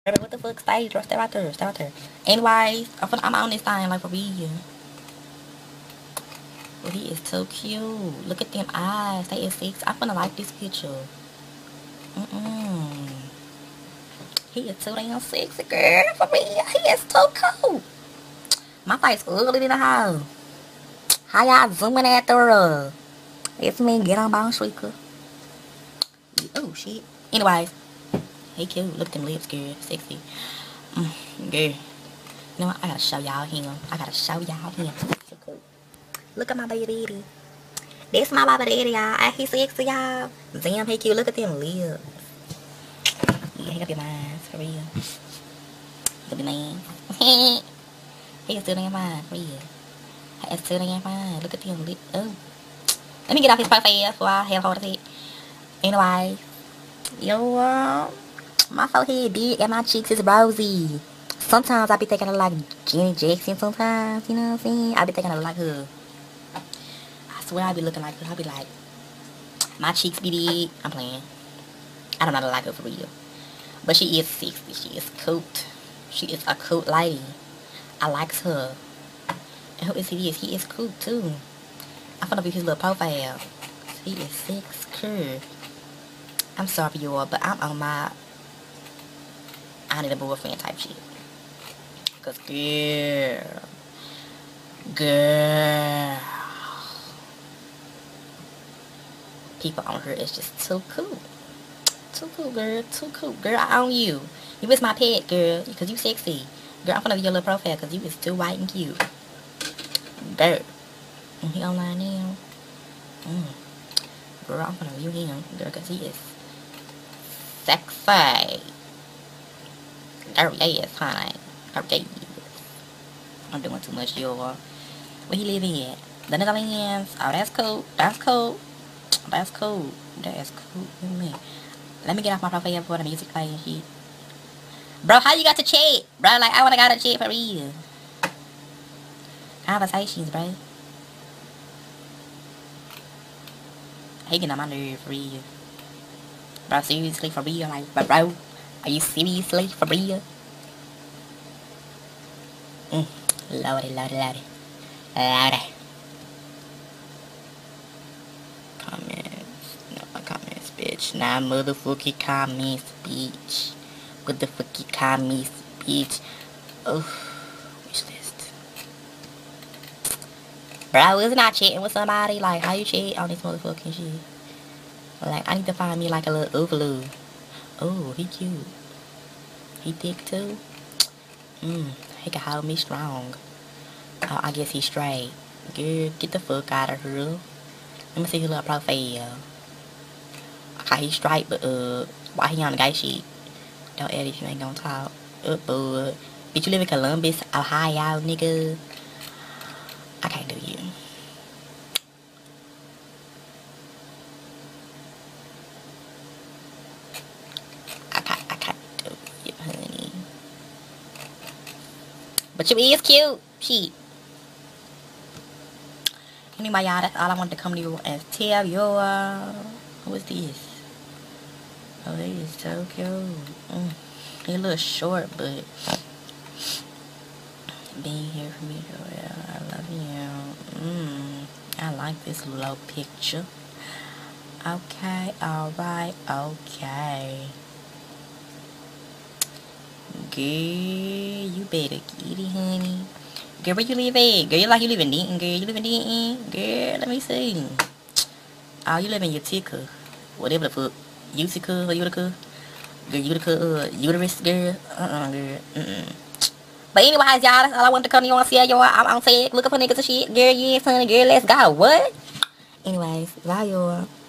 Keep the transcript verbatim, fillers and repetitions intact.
What the fuck? Stay, stay right there. Stay right there. Anyways, I'm, finna, I'm on this thing like for real. Well, he is so cute. Look at them eyes. They is six. I'm gonna like this picture. Mm-mm. He is too damn sexy, girl. For real. He is so cool. My face ugly in the house. How y'all zooming at the uh? It's me. Get on bone sweeper. Oh, shit. Anyways. He cute. Look at them lips, girl. Sexy. Mm, girl. You know what? I gotta show y'all him. I gotta show y'all him. So cool. Look at my baby daddy. That's my baby daddy, y'all. He sexy, y'all. Damn, he cute. Look at them lips. Yeah, he got your mind. For real. He got your man. He is still damn fine. For real. He is still damn fine. Look at them lips. Oh. Let me get off his profile before I have hold of it. Anyway. Yo, um. My forehead big and my cheeks is rosy. Sometimes I be thinking of like Janet Jackson sometimes, you know what I'm saying? I be thinking of like her. I swear I be looking like her. I be like, my cheeks be big. I'm playing. I don't know how to like her for real. But she is sexy. She is cute. She is a cute lady. I likes her. And who is he is? He is cute too. I'm gonna view his little profile. He is six cool. I'm sorry y'all, but I'm on my I need a boyfriend type shit. Cause girl, girl, people on her is just too cool. Too cool, girl. Too cool. Girl, I own you. You is my pet, girl. Cause you sexy. Girl, I'm gonna view your little profile cause you is too white and cute. Girl. And he online now. Mm. Girl, I'm gonna view him. Girl, cause he is sexy. Oh, yes, honey. Okay, yes. I'm doing too much, y'all. Where he living at? The Netherlands. Oh, that's cool. That's cool. That's cool. That's cool with me. Let me get off my profile before the music play and shit. Bro, how you got to chat? Bro, like, I wanna got to chat for real. Conversations, bro. He getting on my nerve for real. Bro, seriously, for real? Like, but bro, are you seriously for real? Mm. Lordy, lordy, lordy. Lordy. Comments. No comments, bitch. Nah, motherfucking comments, bitch. Motherfucking comments, bitch. Oh, wish list. Bro, I was not chatting with somebody. Like, how you chat on this motherfucking shit? Like, I need to find me like a little overload. Oh, he cute. He thick too. Mmm, he can hold me strong. Oh, I guess he's straight. Girl, get the fuck out of here. Let me see his little profile. Okay, he's straight, but uh, why he on the gay shit? Don't edit if you ain't gonna talk. Uh, bud. Bitch, you live in Columbus, Ohio, nigga. I can't do you. But you is cute. Shit. Anyway, y'all, that's all I wanted to come to you and tell you. Uh, who is this? Oh, he is so cute. Mm. He a little short, but being here for me, Joel, I love you. Mm. I like this little picture. Okay, alright, okay. Girl, you better get it, honey. Girl, where you live at? Girl, you like you live in Denton, girl. You live in Denton? Girl, let me see. Oh, you live in Utica. Whatever the fuck. Utica or Utica? Girl, Utica, uh, uterus, girl. Uh-uh, girl. Mm-mm. But anyways, y'all, that's all I wanted to come to you and see y'all. I'm on set looking for niggas and shit. Girl, yes, honey. Girl, let's go. What? Anyways, bye, y'all.